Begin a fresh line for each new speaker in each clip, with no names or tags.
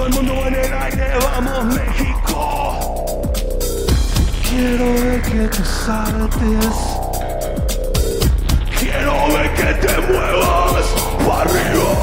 todo el mundo en el aire, vamos México. Quiero ver que te saltes, quiero ver que te muevas para arriba.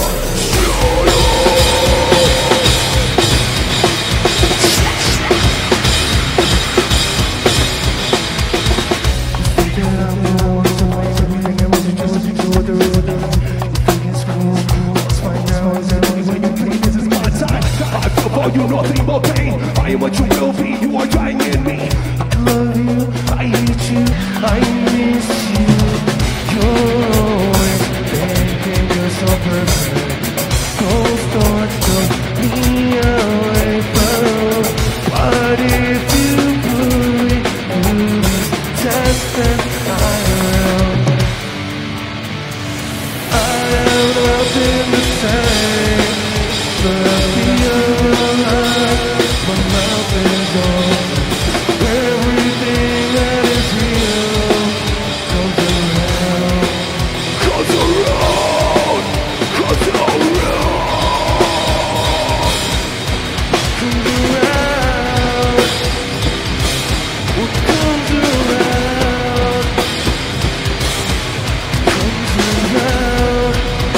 You nothing but pain. I am what you will be. You are dying in me. I love you. I hate you. I miss you. You're always thinking you're so perfect. Those thoughts took me away from. What if you put it through this test and I am nothing the same, but I feel my mouth is open. Everything that is real comes around, comes around, comes around, comes around. What comes around, comes around.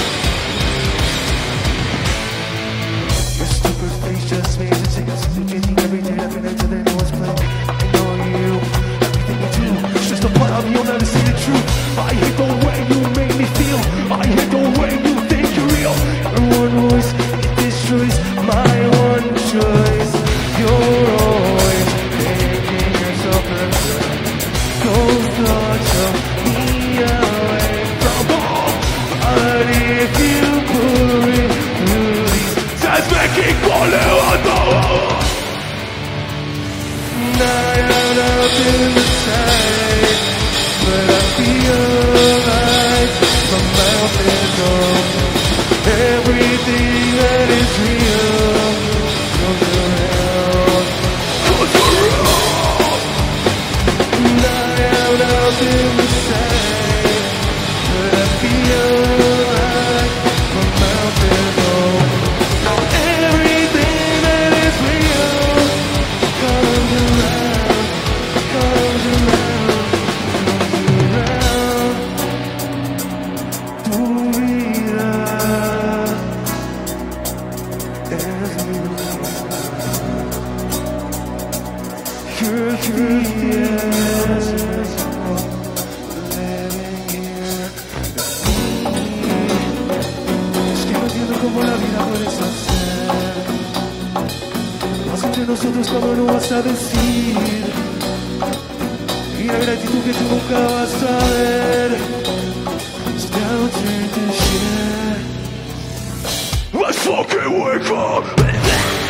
Your stupid face just made a chance. Every day I've been into the noise play. I know you, everything you do. It's just a part of me, you'll never see the truth. I hate the way you make me feel. I hate the way you think you're real. Your one voice, it destroys my one choice. You're always thinking yourself perfect. Those thoughts took me away from home. But if you put it through these tests, México levantó. I am nothing the same, but I feel like my mouth is open. Everything that is real comes around, comes around. I am nothing the same, but I feel like my mouth is open. Everything that is real comes around, comes around, comes around. Tu vida es mi vida. Your fears living here. Es que no entiendo cómo la vida puedes hacer. Más entre nosotros, ¿cómo no vas a decir? Y la gratitud que tú nunca vas a ver. So now turn to shit. Let's fucking wake up.